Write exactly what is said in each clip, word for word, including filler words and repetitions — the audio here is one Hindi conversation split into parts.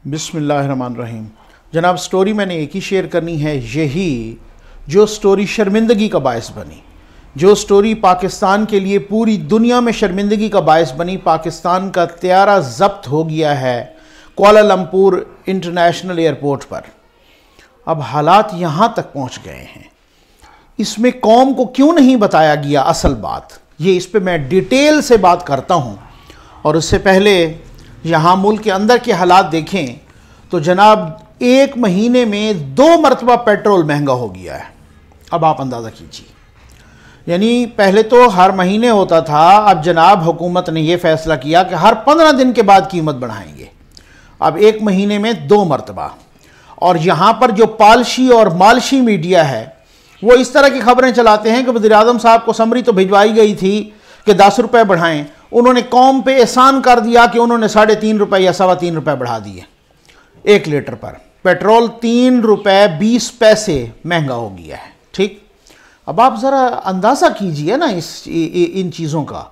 बिस्मिल्लाहिर्रहमानिर्रहीम। जनाब, स्टोरी मैंने एक ही शेयर करनी है, यही जो स्टोरी शर्मिंदगी का बायस बनी, जो स्टोरी पाकिस्तान के लिए पूरी दुनिया में शर्मिंदगी का बायस बनी। पाकिस्तान का त्यारा जब्त हो गया है कुआलालंपुर इंटरनेशनल एयरपोर्ट पर। अब हालात यहाँ तक पहुँच गए हैं, इसमें कौम को क्यों नहीं बताया गया असल बात, ये इस पर मैं डिटेल से बात करता हूँ। और उससे पहले यहाँ मुल्क के अंदर के हालात देखें तो जनाब एक महीने में दो मरतबा पेट्रोल महंगा हो गया है। अब आप अंदाज़ा कीजिए, यानी पहले तो हर महीने होता था, अब जनाब हुकूमत ने यह फैसला किया कि हर पंद्रह दिन के बाद कीमत बढ़ाएंगे। अब एक महीने में दो मरतबा। और यहाँ पर जो पालशी और मालशी मीडिया है वो इस तरह की खबरें चलाते हैं कि वज़ीर-ए-आज़म साहब को समरी तो भिजवाई गई थी कि दस रुपये बढ़ाएं, उन्होंने कौम पे एहसान कर दिया कि उन्होंने साढ़े तीन रुपये या सवा तीन रुपये बढ़ा दिए एक लीटर पर। पेट्रोल तीन रुपये बीस पैसे महंगा हो गया है। ठीक, अब आप ज़रा अंदाज़ा कीजिए ना इस इन चीज़ों का।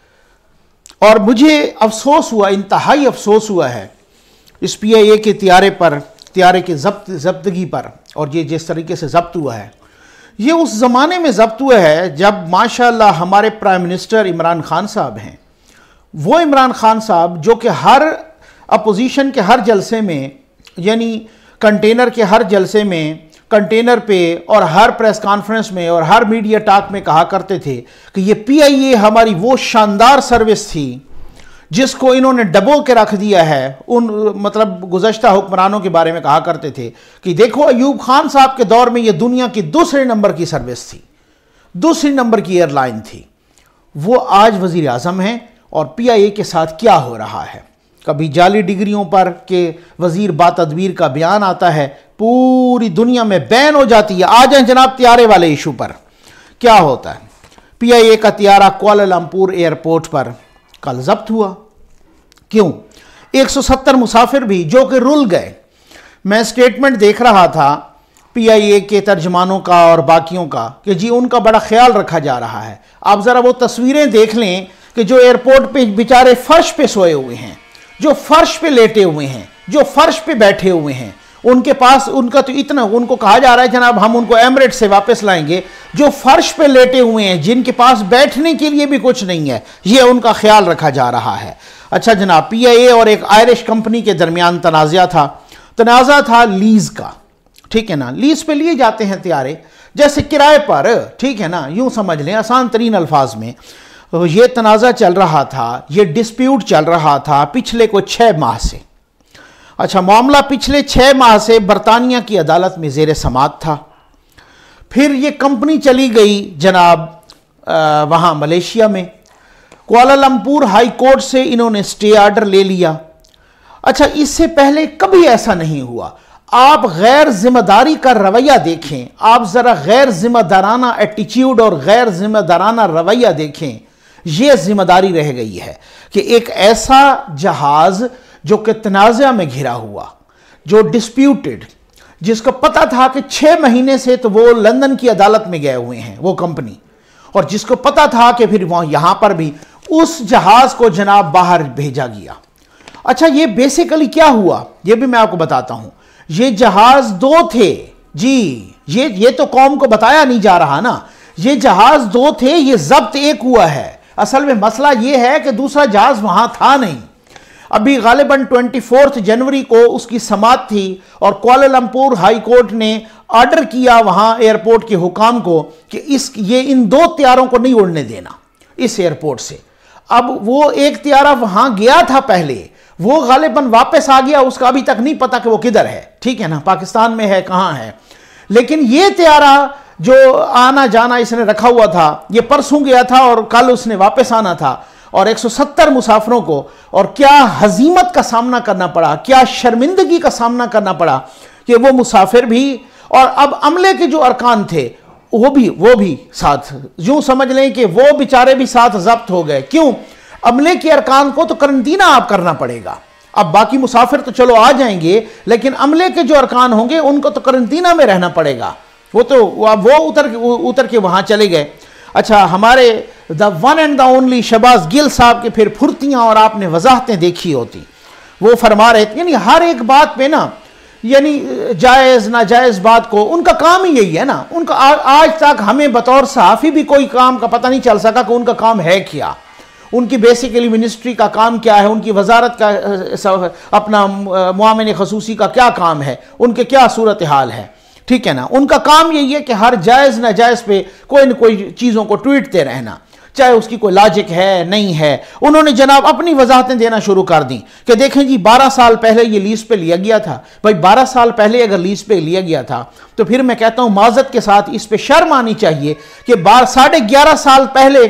और मुझे अफसोस हुआ, इंतहाई अफसोस हुआ है इस पी आई ए के त्यारे पर, त्यारे के जब्त जब्तगी पर। और ये जिस तरीके से जब्त हुआ है, ये उस ज़माने में जब्त हुआ है जब माशाल्लाह हमारे प्राइम मिनिस्टर इमरान खान साहब हैं। वो इमरान खान साहब जो कि हर अपोजिशन के हर जलसे में, यानी कंटेनर के हर जलसे में, कंटेनर पे और हर प्रेस कॉन्फ्रेंस में और हर मीडिया टॉक में कहा करते थे कि ये पी आई ए हमारी वो शानदार सर्विस थी जिसको इन्होंने डबो के रख दिया है। उन मतलब गुज़श्ता हुक्मरानों के बारे में कहा करते थे कि देखो अयूब खान साहब के दौर में ये दुनिया की दूसरे नंबर की सर्विस थी, दूसरी नंबर की एयरलाइन थी। वो आज वज़ीर आज़म हैं और पी आई ए के साथ क्या हो रहा है। कभी जाली डिग्रियों पर के वज़ीर बातदबीर का बयान आता है, पूरी दुनिया में बैन हो जाती है। आ जाएं जनाब त्यारे वाले इशू पर। क्या होता है, पी आई ए का त्यारा कुआलालंपुर एयरपोर्ट पर कल जब्त हुआ। क्यों? एक सौ सत्तर मुसाफिर भी जो कि रुल गए। मैं स्टेटमेंट देख रहा था पी आई ए के तर्जमानों का और बाकियों का कि जी उनका बड़ा ख्याल रखा जा रहा है। आप ज़रा वो तस्वीरें देख लें कि जो एयरपोर्ट पे बेचारे फर्श पे सोए हुए हैं, जो फर्श पे लेटे हुए हैं, जो फर्श पे बैठे हुए हैं, उनके पास उनका तो इतना, उनको कहा जा रहा है जनाब हम उनको एमिरेट्स से वापस लाएंगे। जो फर्श पे लेटे हुए हैं, जिनके पास बैठने के लिए भी कुछ नहीं है, ये उनका ख्याल रखा जा रहा है। अच्छा जनाब, पी आई ए और एक आयरिश कंपनी के दरमियान तनाज़ा था, तनाज़ा था लीज का। ठीक है ना, लीज पे लिए जाते हैं त्यारे जैसे किराए पर, ठीक है ना, यूं समझ लें आसान तरीन अल्फाज में। ये तनाज़ा चल रहा था, ये डिस्प्यूट चल रहा था पिछले को छः माह से। अच्छा, मामला पिछले छः माह से बरतानिया की अदालत में ज़ेर समात था। फिर ये कंपनी चली गई जनाब वहाँ मलेशिया में, कुआलालंपुर हाई कोर्ट से इन्होंने स्टे ऑर्डर ले लिया। अच्छा, इससे पहले कभी ऐसा नहीं हुआ। आप गैर जिम्मेदारी का रवैया देखें, आप ज़रा गैर जिम्मेदाराना एटीट्यूड और गैर जिम्मेदाराना रवैया देखें। यह जिम्मेदारी रह गई है कि एक ऐसा जहाज़ जो कि तनाज़ा में घिरा हुआ, जो डिस्प्यूटेड, जिसको पता था कि छः महीने से तो वो लंदन की अदालत में गए हुए हैं वो कंपनी, और जिसको पता था कि फिर वहाँ यहाँ पर भी उस जहाज़ को जनाब बाहर भेजा गया। अच्छा, ये बेसिकली क्या हुआ ये भी मैं आपको बताता हूँ। ये जहाज़ दो थे जी, ये ये तो कौम को बताया नहीं जा रहा ना। ये जहाज़ दो थे, ये जब्त एक हुआ है। असल में मसला ये है कि दूसरा जहाज़ वहाँ था नहीं। अभी गालिबन चौबीस जनवरी को उसकी समात थी और कुआलालंपुर हाई कोर्ट ने ऑर्डर किया वहाँ एयरपोर्ट के हुकाम को कि इस ये इन दो त्यारों को नहीं उड़ने देना इस एयरपोर्ट से। अब वो एक त्यारा वहाँ गया था पहले, वो गालिबन वापस आ गया, उसका अभी तक नहीं पता कि वो किधर है। ठीक है ना, पाकिस्तान में है, कहाँ है। लेकिन ये त्यारा जो आना जाना इसने रखा हुआ था, ये परसों गया था और कल उसने वापस आना था। और एक सौ सत्तर मुसाफिरों को, और क्या हजीमत का सामना करना पड़ा, क्या शर्मिंदगी का सामना करना पड़ा कि वो मुसाफिर भी और अब अमले के जो अरकान थे वो भी वो भी साथ, यूं समझ लें कि वो बेचारे भी साथ जब्त हो गए। क्यों? अमले के अरकान को तो करंतना आप करना पड़ेगा। अब बाकी मुसाफिर तो चलो आ जाएंगे, लेकिन अमले के जो अरकान होंगे उनको तो करंतना में रहना पड़ेगा। वो तो वो उतर उतर के वहाँ चले गए। अच्छा, हमारे the one and the only Shahbaz Gill साहब के फिर फुर्तियाँ और आपने वजाहतें देखी होती। वो फरमा रहे थे, यानी हर एक बात पे ना, यानी जायज़ नाजायज़ बात को, उनका काम ही यही है ना। उनका आ, आज तक हमें बतौर सहाफ़ी भी कोई काम का पता नहीं चल सका कि उनका काम है क्या, उनकी बेसिकली मिनिस्ट्री का काम क्या है, उनकी वजारत का अपना मुआमिन खसूसी का क्या काम है, उनके क्या सूरत हाल है, ठीक है ना। उनका काम यही है कि हर जायज़ नाजायज़ पे कोई न कोई चीज़ों को ट्वीटते रहना, चाहे उसकी कोई लॉजिक है नहीं है। उन्होंने जनाब अपनी वजाहतें देना शुरू कर दी कि देखें जी बारह साल पहले ये लीज पे लिया गया था। भाई बारह साल पहले अगर लीज पे लिया गया था तो फिर मैं कहता हूं माजरत के साथ इस पे शर्म आनी चाहिए कि बार साढ़े ग्यारह साल पहले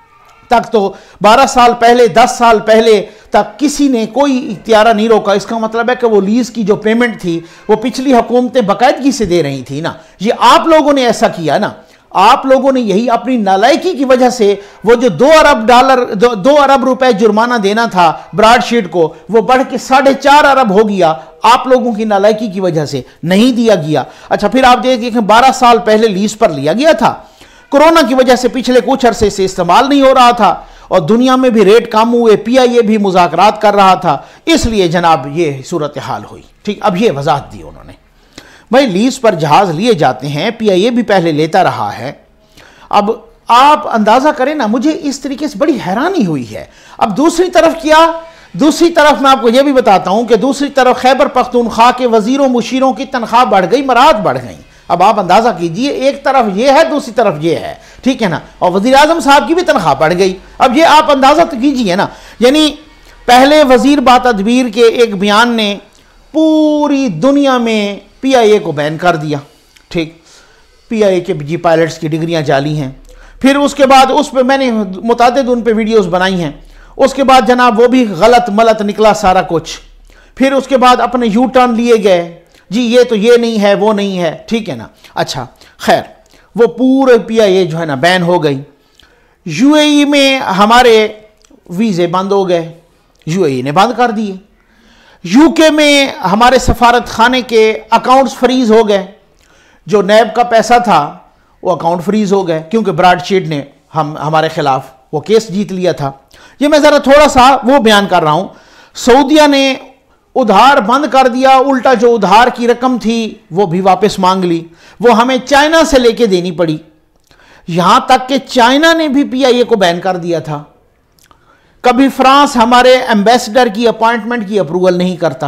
तक, तो बारह साल पहले, दस साल पहले तक किसी ने कोई इख्तियार नहीं रोका। इसका मतलब है कि वो लीज की जो पेमेंट थी वो पिछली हुकूमतें बाकायदगी से दे रही थी ना। ये आप लोगों ने ऐसा किया ना, आप लोगों ने यही अपनी नालायकी की वजह से वो जो दो अरब डॉलर दो, दो अरब रुपए जुर्माना देना था ब्रॉडशीट को, वो बढ़ के साढ़े चार अरब हो गया। आप लोगों की नालायकी की वजह से नहीं दिया गया। अच्छा, फिर आप देखिए बारह साल पहले लीज पर लिया गया था, कोरोना की वजह से पिछले कुछ अरसे से इस्तेमाल नहीं हो रहा था और दुनिया में भी रेट कम हुए, पी आई ए भी मुज़ाकरात कर रहा था, इसलिए जनाब ये सूरत हाल हुई। ठीक, अब ये वजाहत दी उन्होंने। भाई लीज पर जहाज लिए जाते हैं, पी आई ए भी पहले लेता रहा है। अब आप अंदाजा करें ना, मुझे इस तरीके से बड़ी हैरानी हुई है। अब दूसरी तरफ क्या, दूसरी तरफ मैं आपको यह भी बताता हूं कि दूसरी तरफ खैबर पख्तूनख्वा के वजीरों मुशीरों की तनख्वाह बढ़ गई, मराद बढ़ गई। अब आप अंदाजा कीजिए, एक तरफ ये है, दूसरी तरफ ये है, ठीक है ना, और वजीर आजम साहब की भी तनख्वाह बढ़ गई। अब ये आप अंदाजा तो कीजिए ना, यानी पहले वजीर बातदबीर के एक बयान ने पूरी दुनिया में पी आई ए को बैन कर दिया। ठीक, पी आई ए के जी पायलट्स की डिग्रियां जाली हैं। फिर उसके बाद उस पर मैंने मुतादिद उन पे वीडियोस बनाई हैं। उसके बाद जनाब वो भी गलत मलत निकला सारा कुछ। फिर उसके बाद अपने यू टर्न लिए गए, जी ये तो ये नहीं है, वो नहीं है, ठीक है ना। अच्छा, खैर वो पूरे पी आई ए जो है ना बैन हो गई। यू ए ई में हमारे वीज़े बंद हो गए, यू ए ई ने बंद कर दिए। यूके में हमारे सफारत खाने के अकाउंट्स फ्रीज हो गए, जो नैब का पैसा था वो अकाउंट फ्रीज हो गए, क्योंकि ब्रॉडशीट ने हम हमारे खिलाफ वो केस जीत लिया था। ये मैं ज़रा थोड़ा सा वो बयान कर रहा हूँ। सऊदिया ने उधार बंद कर दिया, उल्टा जो उधार की रकम थी वो भी वापस मांग ली, वो हमें चाइना से लेके देनी पड़ी। यहां तक कि चाइना ने भी पी आई ए को बैन कर दिया था। कभी फ्रांस हमारे एम्बेसडर की अपॉइंटमेंट की अप्रूवल नहीं करता।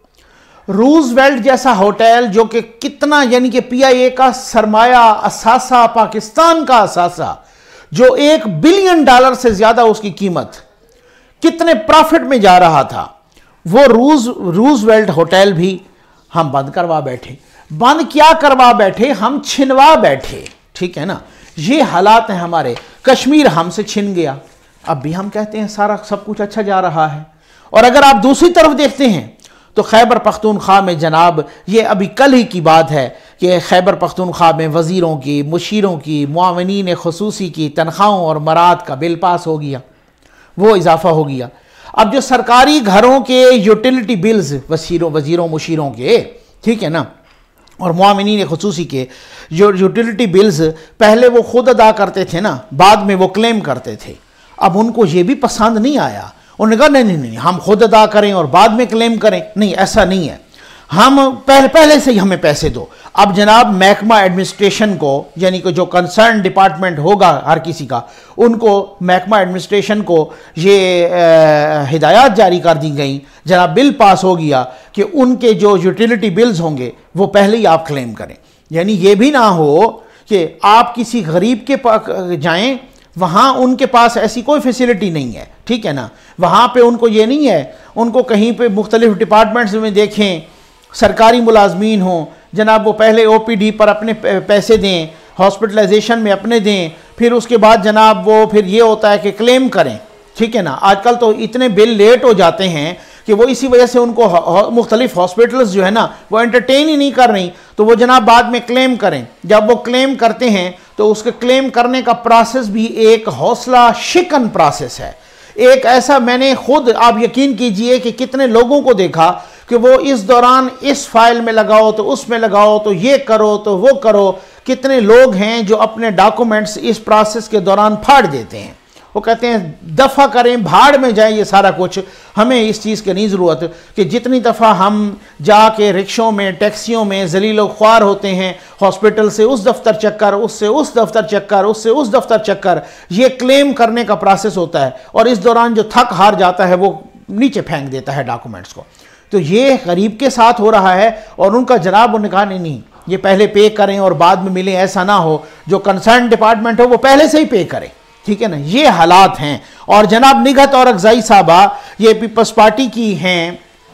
रूजवेल्ट जैसा होटल, जो कि कितना, यानी कि पी आई ए का सरमाया असासा, पाकिस्तान का असासा, जो एक बिलियन डॉलर से ज्यादा उसकी कीमत, कितने प्रॉफिट में जा रहा था, वो रूज रूजवेल्ट होटल भी हम बंद करवा बैठे। बंद क्या करवा बैठे, हम छिनवा बैठे, ठीक है ना। ये हालात हैं हमारे। कश्मीर हमसे छिन गया, अब भी हम कहते हैं सारा सब कुछ अच्छा जा रहा है। और अगर आप दूसरी तरफ देखते हैं तो खैबर पख्तूनख्वा में जनाब, ये अभी कल ही की बात है कि खैबर पख्तूनख्वा में वज़ीरों की, मुशीरों की, मुआविनीन ख़ुसूसी की तनख्वाहों और मराद का बिल पास हो गया, वो इजाफा हो गया। अब जो सरकारी घरों के यूटिलिटी बिल्स वसीरों वज़ीरों मुशीरों के, ठीक है ना, और मुआमिनीन ख़ुसूसी के जो यूटिलिटी बिल्स पहले वो खुद अदा करते थे ना, बाद में वो क्लेम करते थे। अब उनको ये भी पसंद नहीं आया, उन्होंने कहा नहीं नहीं नहीं हम खुद अदा करें और बाद में क्लेम करें। नहीं, ऐसा नहीं है, हम पहले पहले से ही हमें पैसे दो। अब जनाब महकमा एडमिनिस्ट्रेशन को, यानी कि जो कंसर्न डिपार्टमेंट होगा हर किसी का, उनको महकमा एडमिनिस्ट्रेशन को ये हिदायत जारी कर दी गई, जनाब बिल पास हो गया कि उनके जो यूटिलिटी बिल्स होंगे वो पहले ही आप क्लेम करें। यानी ये भी ना हो कि आप किसी गरीब के पास जाएं, वहाँ उनके पास ऐसी कोई फैसिलिटी नहीं है, ठीक है ना, वहाँ पे उनको ये नहीं है, उनको कहीं पे मुख्तलिफ डिपार्टमेंट्स में देखें सरकारी मुलाजमीन हों, जनाब वो पहले ओ पी डी पर अपने पैसे दें, हॉस्पिटलाइजेशन में अपने दें, फिर उसके बाद जनाब वो फिर ये होता है कि क्लेम करें, ठीक है ना। आजकल तो इतने बिल लेट हो जाते हैं कि वो इसी वजह से उनको मुख्तलिफ हॉस्पिटल्स जो है ना वो एंटरटेन ही नहीं कर रही, तो वो जनाब बाद में क्लेम करें। जब वो क्लेम करते हैं तो उसके क्लेम करने का प्रोसेस भी एक हौसला शिकन प्रोसेस है। एक ऐसा, मैंने खुद, आप यकीन कीजिए कि कितने लोगों को देखा कि वो इस दौरान इस फाइल में लगाओ तो उसमें लगाओ, तो ये करो तो वो करो। कितने लोग हैं जो अपने डॉक्यूमेंट्स इस प्रोसेस के दौरान फाड़ देते हैं वो कहते हैं दफ़ा करें, भाड़ में जाए ये सारा कुछ, हमें इस चीज़ की नहीं ज़रूरत कि जितनी दफ़ा हम जाके रिक्शों में, टैक्सियों में जलील ख्वार होते हैं, हॉस्पिटल से उस दफ्तर चक्कर, उससे उस दफ्तर चक्कर, उससे उस दफ्तर चक्कर, ये क्लेम करने का प्रोसेस होता है और इस दौरान जो थक हार जाता है वो नीचे फेंक देता है डॉक्यूमेंट्स को। तो ये गरीब के साथ हो रहा है और उनका जनाब उन्होंने कहा नहीं नहीं ये पहले पे करें और बाद में मिले, ऐसा ना हो, जो कंसर्न डिपार्टमेंट हो वो पहले से ही पे करें, ठीक है ना। ये हालात हैं। और जनाब निगहत और अगजाई साहबा ये पीपल्स पार्टी की हैं,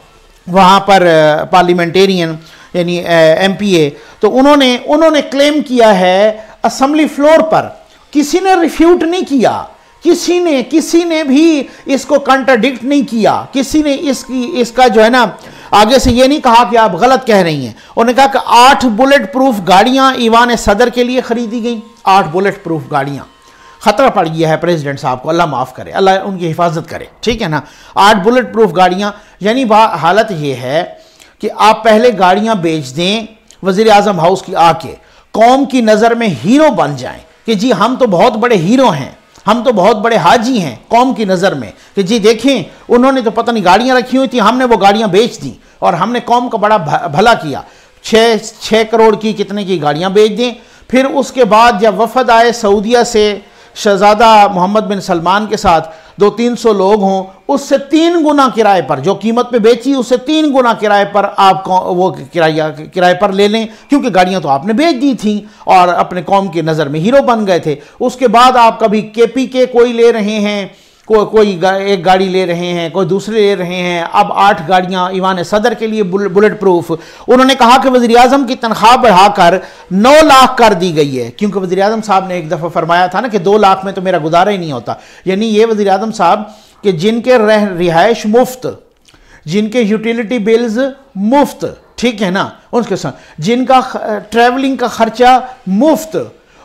वहाँ पर पार्लियामेंटेरियन यानी एम पी ए, तो उन्होंने उन्होंने क्लेम किया है असम्बली फ्लोर पर, किसी ने रिफ्यूट नहीं किया, किसी ने किसी ने भी इसको कंट्राडिक्ट नहीं किया, किसी ने इसकी इसका जो है ना आगे से ये नहीं कहा कि आप गलत कह रही हैं। उन्होंने कहा कि आठ बुलेट प्रूफ गाड़ियां ईवान सदर के लिए खरीदी गई, आठ बुलेट प्रूफ गाड़ियां, खतरा पड़ गया है प्रेसिडेंट साहब को, अल्लाह माफ करे, अल्लाह उनकी हिफाजत करे, ठीक है ना। आठ बुलेट प्रूफ गाड़ियां, यानी हालत ये है कि आप पहले गाड़ियां बेच दें वजीर आजम हाउस की आके, कौम की नजर में हीरो बन जाएं कि जी हम तो बहुत बड़े हीरो हैं, हम तो बहुत बड़े हाजी हैं कौम की नज़र में, कि जी देखें उन्होंने तो पता नहीं गाड़ियां रखी हुई थी, हमने वो गाड़ियां बेच दी और हमने कौम का बड़ा भला किया। छः छः करोड़ की कितने की गाड़ियां बेच दें। फिर उसके बाद जब वफद आए सऊदीया से, शहजादा मोहम्मद बिन सलमान के साथ दो तीन सौ लोग हों, उससे तीन गुना किराए पर, जो कीमत पे बेची उससे तीन गुना किराए पर आप वो किराया किराए पर ले लें, क्योंकि गाड़ियां तो आपने बेच दी थी और अपने कौम की नज़र में हीरो बन गए थे। उसके बाद आप कभी के पी के कोई ले रहे हैं, को, कोई गा, एक गाड़ी ले रहे हैं, कोई दूसरे ले रहे हैं, अब आठ गाड़ियां ईवान सदर के लिए बुल, बुलेट प्रूफ। उन्होंने कहा कि वज़ीर आज़म की तनख्वाह बढ़ाकर नौ लाख कर दी गई है, क्योंकि वज़ीर आज़म साहब ने एक दफ़ा फरमाया था ना कि दो लाख में तो मेरा गुजारा ही नहीं होता। यानी ये वज़ीर आज़म साहब कि जिनके रह रिहाइश मुफ्त, जिनके यूटिलिटी बिल्स मुफ्त, ठीक है ना, उसके साथ जिनका ट्रैवलिंग का खर्चा मुफ्त,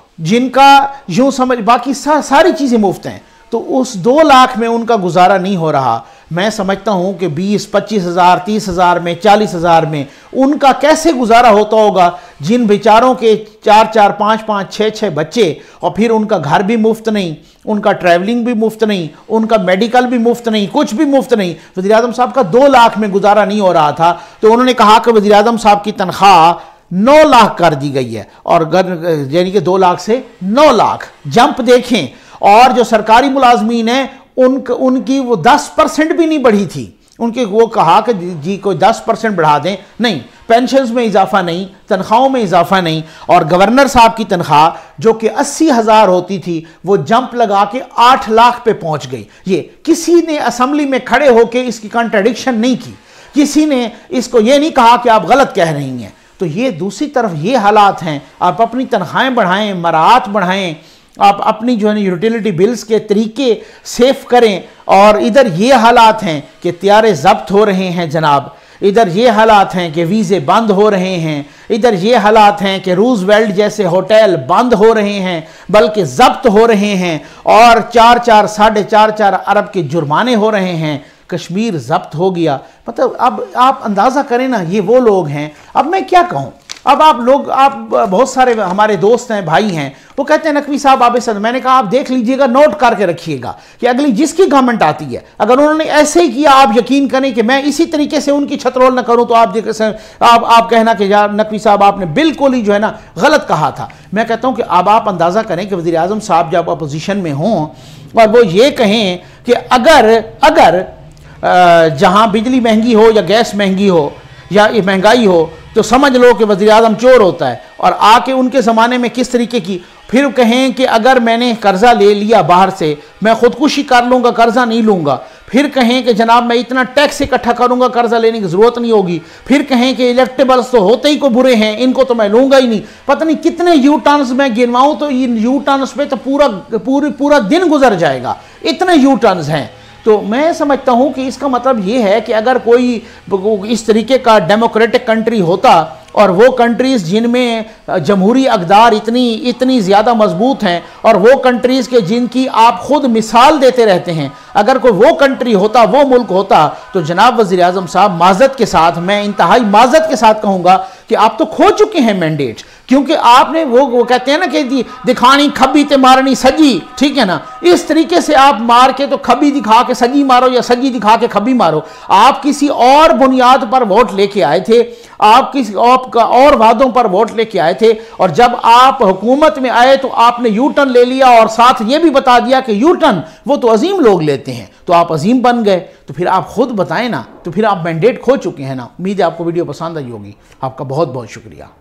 जिनका यूं समझ बाकी सा, सारी चीज़ें मुफ्त हैं, तो उस दो लाख में उनका गुजारा नहीं हो रहा। मैं समझता हूं कि बीस पच्चीस हज़ार, तीस हज़ार में, चालीस हज़ार में उनका कैसे गुजारा होता होगा, जिन बेचारों के चार चार पाँच पाँच छः छः बच्चे और फिर उनका घर भी मुफ्त नहीं, उनका ट्रैवलिंग भी मुफ्त नहीं, उनका मेडिकल भी मुफ्त नहीं, कुछ भी मुफ्त नहीं। वज़ीर आज़म साहब का दो लाख में गुजारा नहीं हो रहा था, तो उन्होंने कहा कि वज़ीर आज़म साहब की तनख्वाह नौ लाख कर दी गई है, और यानी कि दो लाख से नौ लाख जंप देखें। और जो सरकारी मुलाजमीन हैं उन उनकी वो दस परसेंट भी नहीं बढ़ी थी, उनके वो कहा कि जी कोई दस परसेंट बढ़ा दें, नहीं, पेंशन्स में इजाफा नहीं, तनख्वाहों में इजाफा नहीं। और गवर्नर साहब की तनख्वाह जो कि अस्सी हज़ार होती थी वो जंप लगा के आठ लाख पे पहुंच गई। ये किसी ने असम्बली में खड़े होकर इसकी कॉन्ट्रडिक्शन नहीं की, किसी ने इसको ये नहीं कहा कि आप गलत कह रही हैं। तो ये दूसरी तरफ ये हालात हैं, आप अपनी तनख्वाहें बढ़ाएं, मराहत बढ़ाएं, आप अपनी जो है ना यूटिलिटी बिल्स के तरीके सेफ करें, और इधर ये हालात हैं कि त्यारे जब्त हो रहे हैं जनाब, इधर ये हालात हैं कि वीज़े बंद हो रहे हैं, इधर ये हालात हैं कि रूजवेल्ट जैसे होटल बंद हो रहे हैं बल्कि जब्त हो रहे हैं, और चार चार साढ़े चार चार अरब के जुर्माने हो रहे हैं। कश्मीर जब्त हो गया, मतलब अब आप अंदाज़ा करें ना, ये वो लोग हैं। अब मैं क्या कहूँ, अब आप लोग, आप बहुत सारे हमारे दोस्त हैं, भाई हैं, वो कहते हैं नकवी साहब आप सद, मैंने कहा आप देख लीजिएगा, नोट करके रखिएगा कि अगली जिसकी गवर्नमेंट आती है अगर उन्होंने ऐसे ही किया, आप यकीन करें कि मैं इसी तरीके से उनकी छतरोल न करूं, तो आप आप आप कहना कि यार नकवी साहब आपने बिल्कुल ही जो है ना गलत कहा था। मैं कहता हूं कि अब आप अंदाज़ा करें कि वज़ीर आज़म साहब जब अपोजिशन में हों और वो ये कहें कि अगर अगर जहां बिजली महंगी हो या गैस महंगी हो या महंगाई हो तो समझ लो कि वज़ीर आज़म चोर होता है, और आके उनके ज़माने में किस तरीके की, फिर कहें कि अगर मैंने कर्जा ले लिया बाहर से मैं खुदकुशी कर लूँगा, कर्जा नहीं लूँगा, फिर कहें कि जनाब मैं इतना टैक्स इकट्ठा करूँगा, कर्जा लेने की ज़रूरत नहीं होगी, फिर कहें कि इलेक्टेबल्स तो होते ही को बुरे हैं, इनको तो मैं लूँगा ही नहीं। पता नहीं कितने यू टर्न्स मैं गिनवाऊँ तो इन यू टर्न्स पे तो पूरा पूरी पूरा दिन गुजर जाएगा, इतने यू टर्न्स हैं। तो मैं समझता हूं कि इसका मतलब ये है कि अगर कोई इस तरीके का डेमोक्रेटिक कंट्री होता, और वो कंट्रीज़ जिनमें जमहूरी अक़दार इतनी इतनी ज़्यादा मजबूत हैं, और वो कंट्रीज़ के जिनकी आप ख़ुद मिसाल देते रहते हैं, अगर कोई वो कंट्री होता, वो मुल्क होता, तो जनाब वज़ीर आज़म साहब माज़रत के साथ, मैं इंतहाई माज़रत के साथ कहूँगा कि आप तो खो चुके हैं मैंडेट, क्योंकि आपने वो वो कहते हैं ना कि दिखानी खब्बी ते मारनी सजी, ठीक है ना, इस तरीके से आप मार के तो खब्बी दिखा के सजी मारो या सजी दिखा के खब्बी मारो। आप किसी और बुनियाद पर वोट लेके आए थे, आप किसी आपका और वादों पर वोट लेके आए थे, और जब आप हुकूमत में आए तो आपने यू टर्न ले लिया और साथ ये भी बता दिया कि यू टर्न वो तो अजीम लोग लेते हैं, तो आप अजीम बन गए। तो फिर आप खुद बताएं ना, तो फिर आप मैंडेट खो चुके हैं ना। उम्मीद है आपको वीडियो पसंद आई होगी। आपका बहुत बहुत शुक्रिया।